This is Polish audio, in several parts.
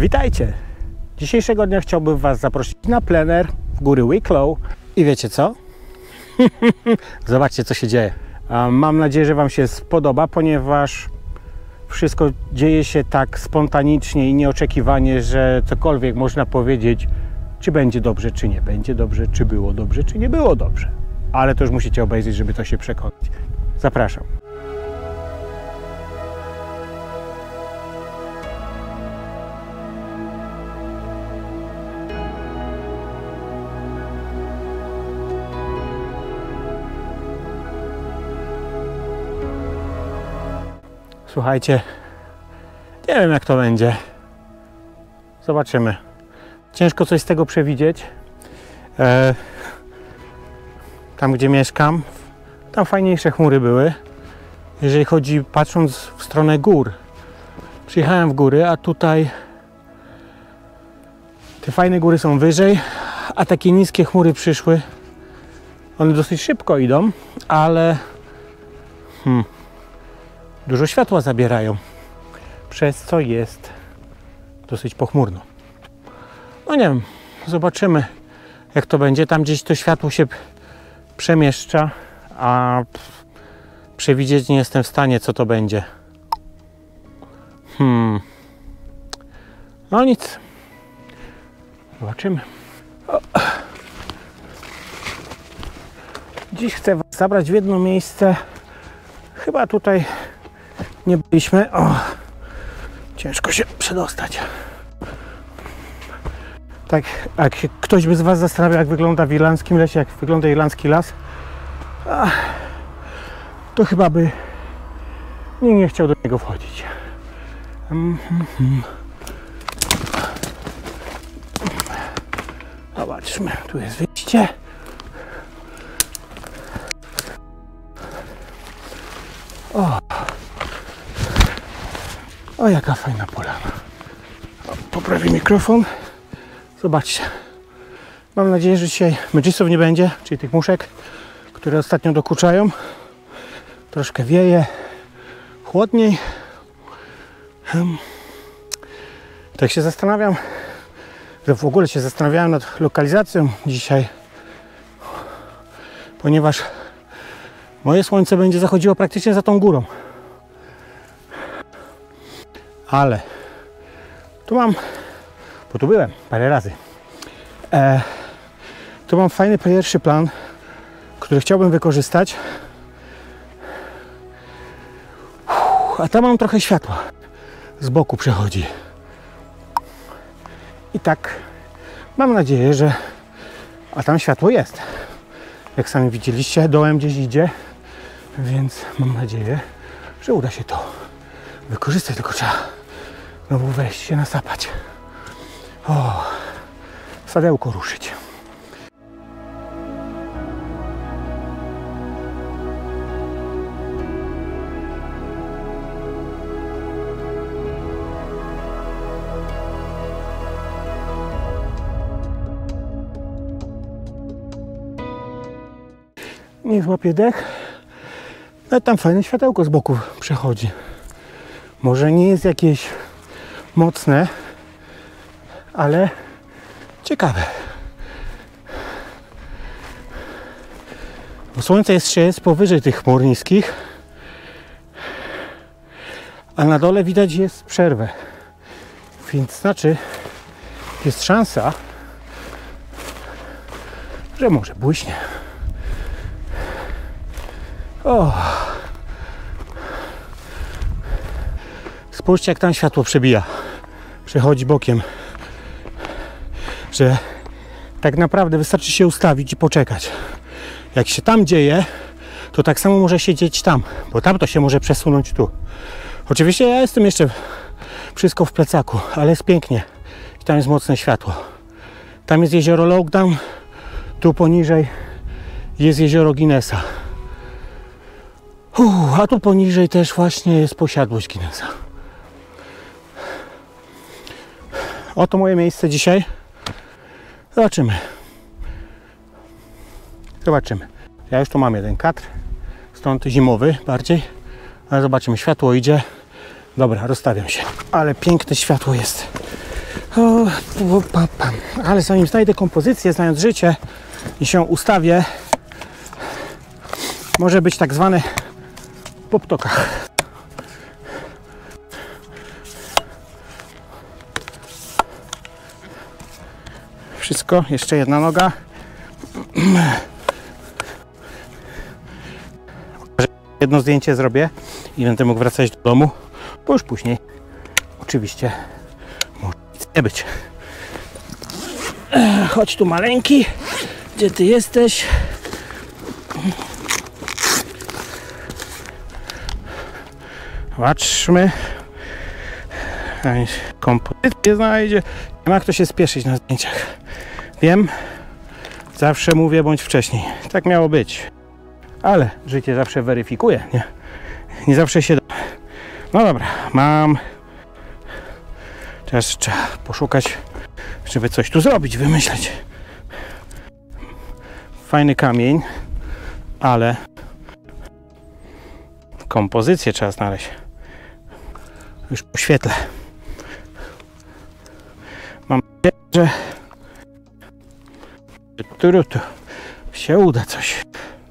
Witajcie! Dzisiejszego dnia chciałbym Was zaprosić na plener w góry Wicklow. I wiecie co? Zobaczcie, co się dzieje. Mam nadzieję, że Wam się spodoba, ponieważ wszystko dzieje się tak spontanicznie i nieoczekiwanie, że cokolwiek można powiedzieć, czy będzie dobrze, czy nie będzie dobrze, czy było dobrze, czy nie było dobrze. Ale to już musicie obejrzeć, żeby to się przekonać. Zapraszam. Słuchajcie, nie wiem jak to będzie. Zobaczymy. Ciężko coś z tego przewidzieć. Tam gdzie mieszkam, tam fajniejsze chmury były. Jeżeli chodzi, patrząc w stronę gór. Przyjechałem w góry, a tutaj te fajne góry są wyżej, a takie niskie chmury przyszły. One dosyć szybko idą, ale dużo światła zabierają, przez co jest dosyć pochmurno. No nie wiem, zobaczymy jak to będzie. Tam gdzieś to światło się przemieszcza, a przewidzieć nie jestem w stanie, co to będzie. No nic, zobaczymy. Dziś chcę Was zabrać w jedno miejsce. Chyba tutaj nie byliśmy. Ciężko się przedostać. Tak, jak ktoś by z Was zastanawiał, jak wygląda w irlandzkim lesie, jak wygląda irlandzki las, to chyba by nikt nie chciał do niego wchodzić. Zobaczmy, tu jest wyjście. O, jaka fajna polana. Poprawię mikrofon. Zobaczcie. Mam nadzieję, że dzisiaj medżisów nie będzie, czyli tych muszek, które ostatnio dokuczają. Troszkę wieje, chłodniej. Tak się zastanawiam, że w ogóle się zastanawiałem nad lokalizacją dzisiaj, ponieważ moje słońce będzie zachodziło praktycznie za tą górą. Ale tu mam, bo tu byłem parę razy, tu mam fajny pierwszy plan, który chciałbym wykorzystać, a tam mam trochę światła, z boku przechodzi i tak mam nadzieję, że, a tam światło jest, jak sami widzieliście, dołem gdzieś idzie, więc mam nadzieję, że uda się to wykorzystać, tylko trzeba znowu wejść się nasapać. Sadełko ruszyć. Niech złapie dech. No tam fajne światełko z boku przechodzi. Może nie jest jakieś mocne, ale ciekawe. Bo słońce jeszcze jest powyżej tych chmur niskich, a na dole widać jest przerwę. Więc znaczy jest szansa, że może błyśnie. Spójrzcie jak tam światło przebija. Przechodzi bokiem. Że tak naprawdę wystarczy się ustawić i poczekać. Jak się tam dzieje, to tak samo może się dzieć tam, bo tam to się może przesunąć tu. Oczywiście ja jestem jeszcze wszystko w plecaku, ale jest pięknie. I tam jest mocne światło. Tam jest jezioro Loughdam, tu poniżej jest jezioro Guinnessa. A tu poniżej też właśnie jest posiadłość Guinnessa. Oto moje miejsce dzisiaj. Zobaczymy. Ja już tu mam jeden kadr, stąd zimowy bardziej, ale zobaczymy, światło idzie. Dobra, rozstawiam się. Ale piękne światło jest. Ale zanim znajdę kompozycję, znając życie i się ustawię, może być tak zwane po ptokach. Wszystko, jeszcze jedna noga. Jedno zdjęcie zrobię i będę mógł wracać do domu, bo już później oczywiście może nic nie być. Chodź tu maleńki, gdzie ty jesteś? Patrzmy. Kompozycję znajdzie. Nie ma kto się spieszyć na zdjęciach. Wiem, zawsze mówię bądź wcześniej. Tak miało być. Ale życie zawsze weryfikuje, nie? Nie zawsze się da. No dobra, mam. Teraz trzeba poszukać, żeby coś tu zrobić, wymyśleć. Fajny kamień, ale kompozycję trzeba znaleźć. Już poświetlę. Mam nadzieję, że się uda coś.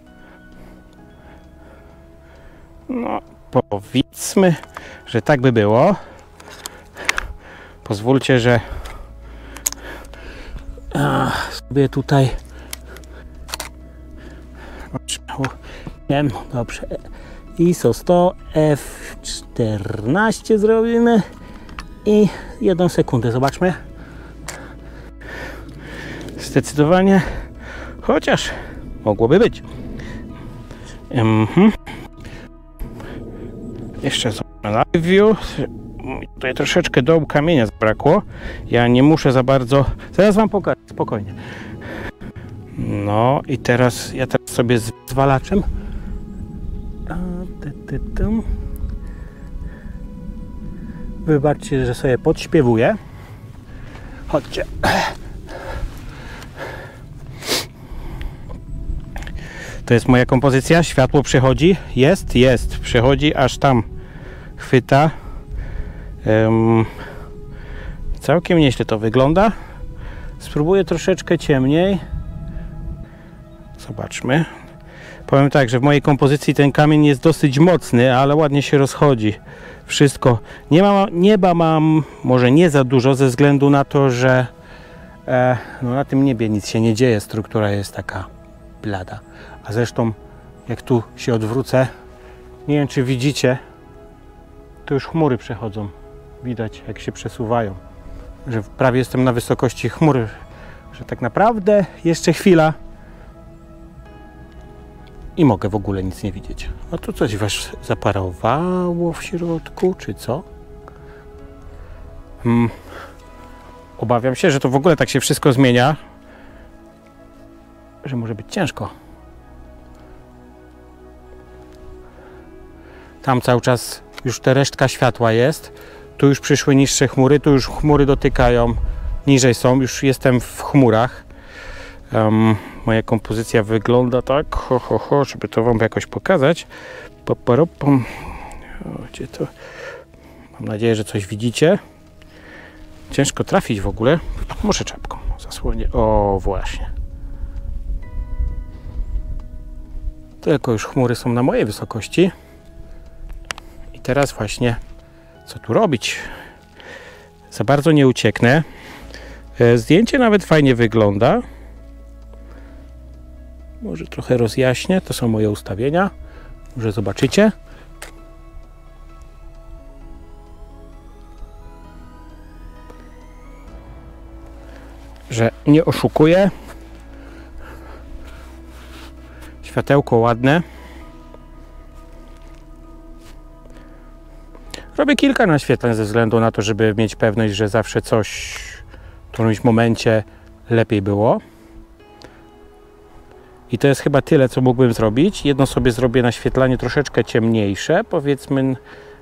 No, powiedzmy, że tak by było. Pozwólcie, że sobie tutaj dobrze. ISO 100 F14 zrobimy i 1 sekundę, zobaczmy. Zdecydowanie, chociaż mogłoby być. Jeszcze zobaczmy live view. Tutaj troszeczkę dołu kamienia zabrakło. Ja nie muszę za bardzo. Zaraz wam pokażę, spokojnie. No i teraz ja sobie z zwalaczem. Wybaczcie, że sobie podśpiewuję. Chodźcie. To jest moja kompozycja. Światło przychodzi. Jest. Przychodzi aż tam. Chwyta. Całkiem nieźle to wygląda. Spróbuję troszeczkę ciemniej. Zobaczmy. Powiem tak, że w mojej kompozycji ten kamień jest dosyć mocny, ale ładnie się rozchodzi. Wszystko. Nieba mam może nie za dużo, ze względu na to, że no na tym niebie nic się nie dzieje. Struktura jest taka blada. A zresztą jak tu się odwrócę, nie wiem czy widzicie, to już chmury przechodzą. Widać jak się przesuwają. Że prawie jestem na wysokości chmury. Że tak naprawdę jeszcze chwila i mogę w ogóle nic nie widzieć. A tu coś was zaparowało w środku, czy co? Obawiam się, że to w ogóle tak się wszystko zmienia, że może być ciężko. Tam cały czas już ta resztka światła jest. Tu już przyszły niższe chmury, tu już chmury dotykają, niżej są, już jestem w chmurach. Moja kompozycja wygląda tak, żeby to wam jakoś pokazać. Gdzie to? Mam nadzieję, że coś widzicie. Ciężko trafić w ogóle. Muszę czapką zasłonię. O, właśnie. Tylko już chmury są na mojej wysokości. I teraz właśnie co tu robić? Za bardzo nie ucieknę. Zdjęcie nawet fajnie wygląda. Może trochę rozjaśnię. To są moje ustawienia. Może zobaczycie. Że nie oszukuję. Światełko ładne. Robię kilka naświetleń ze względu na to, żeby mieć pewność, że zawsze coś w którymś momencie lepiej było. I to jest chyba tyle, co mógłbym zrobić. Jedno sobie zrobię naświetlanie troszeczkę ciemniejsze, powiedzmy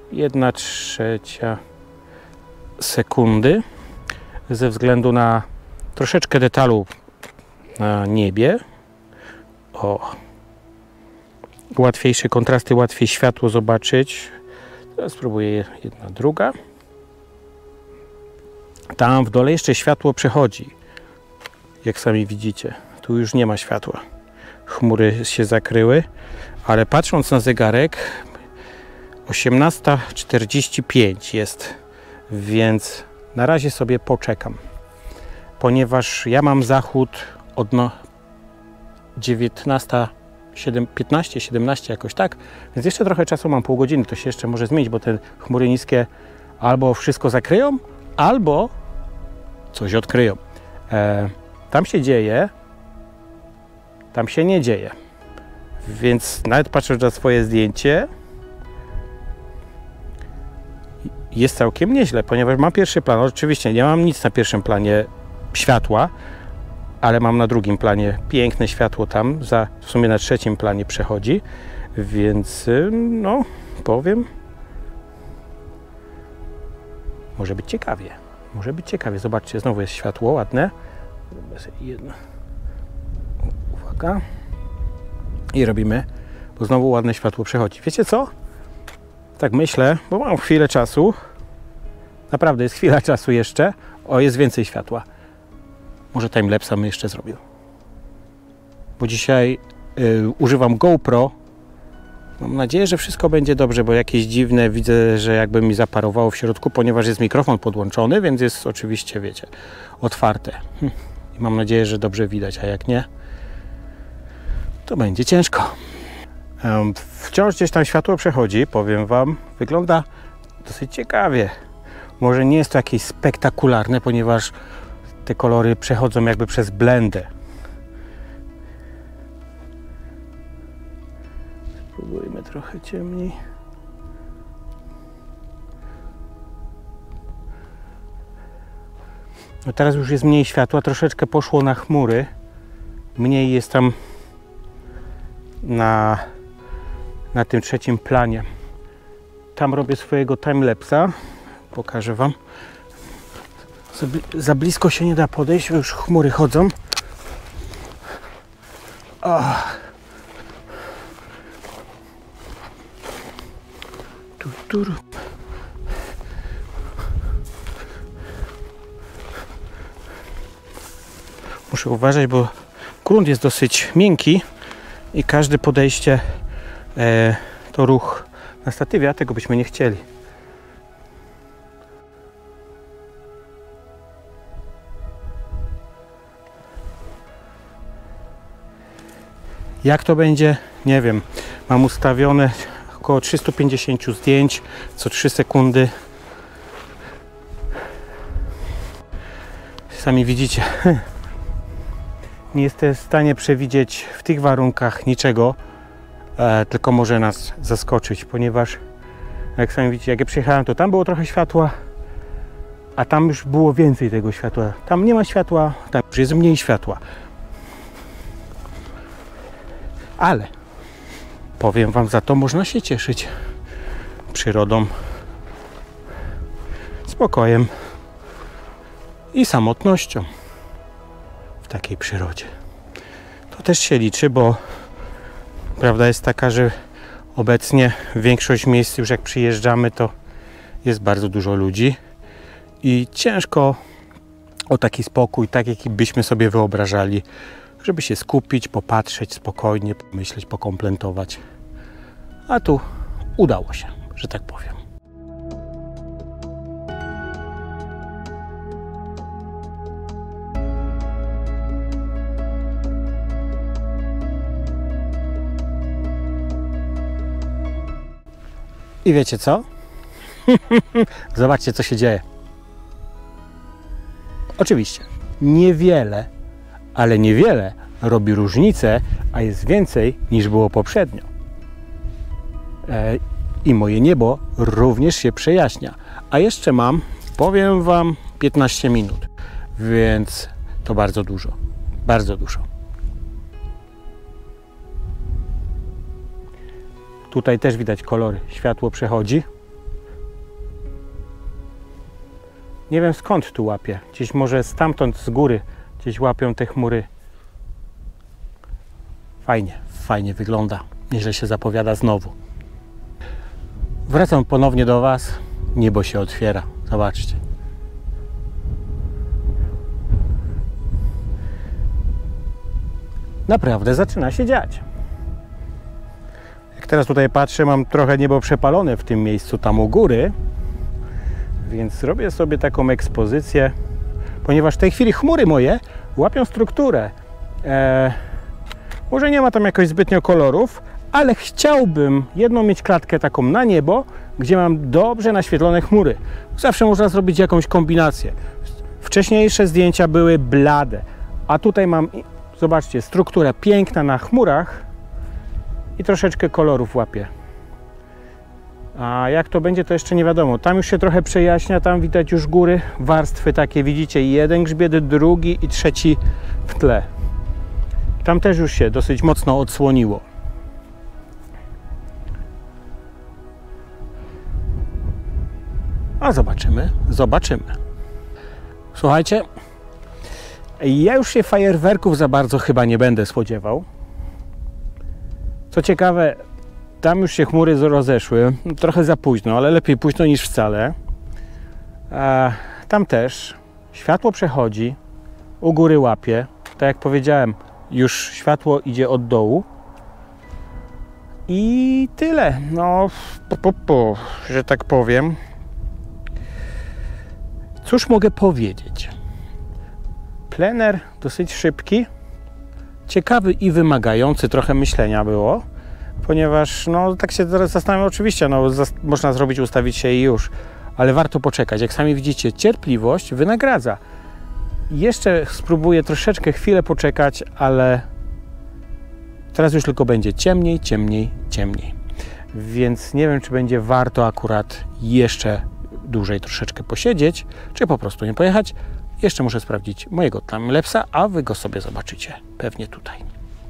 1/3 sekundy, ze względu na troszeczkę detalu na niebie. O, łatwiejsze kontrasty, łatwiej światło zobaczyć. Teraz spróbuję jedna, druga. Tam w dole jeszcze światło przechodzi. Jak sami widzicie, tu już nie ma światła. Chmury się zakryły, ale patrząc na zegarek 18:45 jest, więc na razie sobie poczekam. Ponieważ ja mam zachód od 19:15, 17 jakoś tak, więc jeszcze trochę czasu mam, pół godziny, to się jeszcze może zmienić, bo te chmury niskie albo wszystko zakryją, albo coś odkryją. Tam się dzieje, tam się nie dzieje. Więc nawet patrząc na swoje zdjęcie, jest całkiem nieźle, ponieważ mam pierwszy plan. Oczywiście nie mam nic na pierwszym planie światła, ale mam na drugim planie piękne światło tam, w sumie na trzecim planie przechodzi, więc no powiem, może być ciekawie. Może być ciekawie. Zobaczcie, znowu jest światło ładne. Jedno. Uwaga. I robimy, bo znowu ładne światło przechodzi. Wiecie co? Tak myślę, bo mam chwilę czasu. Naprawdę jest chwila czasu jeszcze. O, jest więcej światła. Może timelapsa bym jeszcze zrobił. Bo dzisiaj używam GoPro. Mam nadzieję, że wszystko będzie dobrze, bo jakieś dziwne widzę, że jakby mi zaparowało w środku, ponieważ jest mikrofon podłączony, więc jest oczywiście, wiecie, otwarte. I mam nadzieję, że dobrze widać, a jak nie, to będzie ciężko. Wciąż gdzieś tam światło przechodzi, powiem Wam, wygląda dosyć ciekawie. Może nie jest to jakieś spektakularne, ponieważ te kolory przechodzą jakby przez blendę. Spróbujmy trochę ciemniej. No teraz już jest mniej światła, troszeczkę poszło na chmury. Mniej jest tam na tym trzecim planie. Tam robię swojego timelapsa. Pokażę Wam. Za blisko się nie da podejść, już chmury chodzą. Muszę uważać, bo grunt jest dosyć miękki i każde podejście to ruch na statywie, a tego byśmy nie chcieli. Jak to będzie? Nie wiem. Mam ustawione około 350 zdjęć co 3 sekundy. Sami widzicie. Nie jestem w stanie przewidzieć w tych warunkach niczego, tylko może nas zaskoczyć, ponieważ jak sami widzicie, jak ja przyjechałem, to tam było trochę światła, a tam już było więcej tego światła. Tam nie ma światła, tam już jest mniej światła. Ale powiem Wam, za to można się cieszyć przyrodą, spokojem i samotnością w takiej przyrodzie. To też się liczy, bo prawda jest taka, że obecnie większość miejsc, już jak przyjeżdżamy, to jest bardzo dużo ludzi i ciężko o taki spokój, tak jaki byśmy sobie wyobrażali, żeby się skupić, popatrzeć spokojnie, pomyśleć, pokomplentować. A tu udało się, że tak powiem. I wiecie co? Zobaczcie, co się dzieje. Oczywiście, niewiele, ale niewiele robi różnicę, a jest więcej niż było poprzednio. I moje niebo również się przejaśnia. A jeszcze mam, powiem Wam, 15 minut, więc to bardzo dużo. Bardzo dużo. Tutaj też widać kolory. Światło przechodzi. Nie wiem, skąd tu łapie. Gdzieś może stamtąd z góry gdzieś łapią te chmury. Fajnie, fajnie wygląda. Nieźle się zapowiada znowu. Wracam ponownie do Was. Niebo się otwiera. Zobaczcie. naprawdę zaczyna się dziać. Jak teraz tutaj patrzę, mam trochę niebo przepalone w tym miejscu tam u góry, więc robię sobie taką ekspozycję, ponieważ w tej chwili chmury moje łapią strukturę. Może nie ma tam jakoś zbytnio kolorów, ale chciałbym jedną mieć klatkę taką na niebo, gdzie mam dobrze naświetlone chmury. Zawsze można zrobić jakąś kombinację. Wcześniejsze zdjęcia były blade, a tutaj mam, zobaczcie, struktura piękna na chmurach i troszeczkę kolorów łapię. A jak to będzie, to jeszcze nie wiadomo. Tam już się trochę przejaśnia, tam widać już góry, warstwy takie, widzicie, jeden grzbiet, drugi i trzeci w tle. Tam też już się dosyć mocno odsłoniło. A zobaczymy. Słuchajcie, ja już się fajerwerków za bardzo chyba nie będę spodziewał. Co ciekawe, tam już się chmury rozeszły, trochę za późno, ale lepiej późno niż wcale. Tam też światło przechodzi, u góry łapie. Tak jak powiedziałem, już światło idzie od dołu. I tyle. No, że tak powiem. Cóż mogę powiedzieć? Plener dosyć szybki, ciekawy i wymagający trochę myślenia było, ponieważ no tak się teraz zastanawiam, oczywiście no, można zrobić, ustawić się i już, ale warto poczekać. Jak sami widzicie, cierpliwość wynagradza. Jeszcze spróbuję troszeczkę chwilę poczekać, ale teraz już tylko będzie ciemniej. Więc nie wiem, czy będzie warto akurat jeszcze dłużej troszeczkę posiedzieć, czy po prostu nie pojechać. Jeszcze muszę sprawdzić mojego timelapsa, a wy go sobie zobaczycie pewnie tutaj.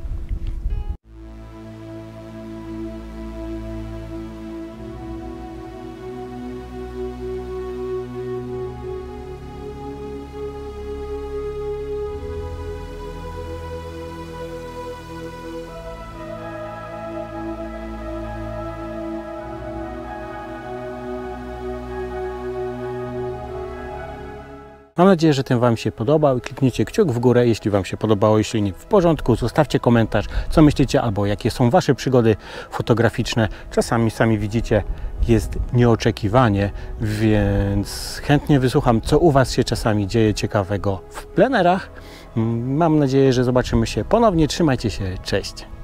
Mam nadzieję, że ten Wam się podobał. Kliknijcie kciuk w górę, jeśli Wam się podobało, jeśli nie, w porządku. Zostawcie komentarz, co myślicie, albo jakie są Wasze przygody fotograficzne. Czasami, sami widzicie, jest nieoczekiwanie, więc chętnie wysłucham, co u Was się czasami dzieje ciekawego w plenerach. Mam nadzieję, że zobaczymy się ponownie. Trzymajcie się, cześć!